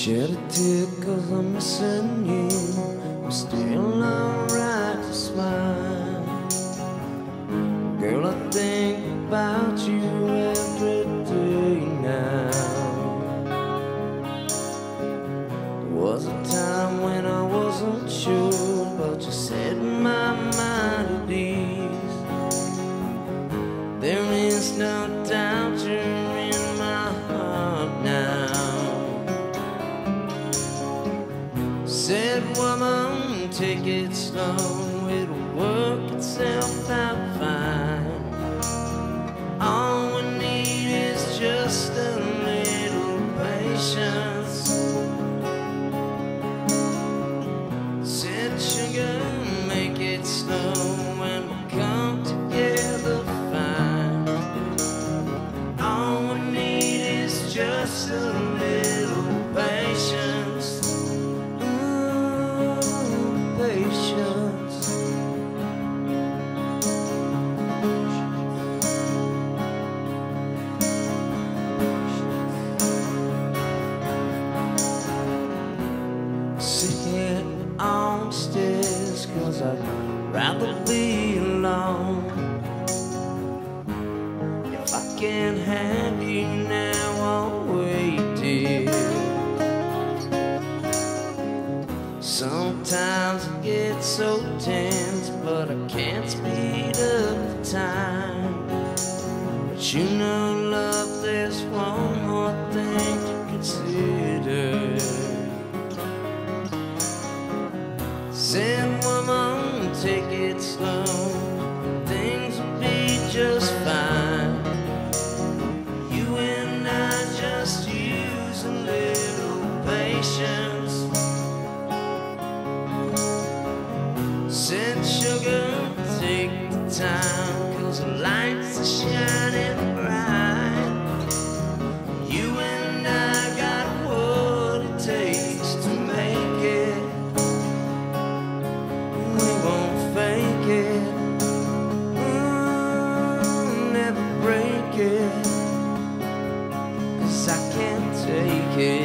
Shed a tear 'cause I'm missing you. I'm still alright to smile. Girl, I think about you every day now. There was a time when I wasn't sure, but you set my mind at ease. There is no doubt you're in my heart now. Said, woman, take it slow, it'll work itself out fine. All we need is just a little patience. Said, sugar, make it slow and we'll come together fine. All we need is just a little patience. Sitting on the stairs 'cause I'd rather be alone. If I can't have you now, I'll wait, dear. Sometimes I get so tense, but I can't speed up the time. But you know, love, there's one more thing to consider. Said, woman, take it slow, things will be just fine. You and I just use a little patience. Said, sugar, take the time, 'cause the lights are shining bright. You and I got what it takes to make it. We won't fake it, never break it, 'cause I can't take it.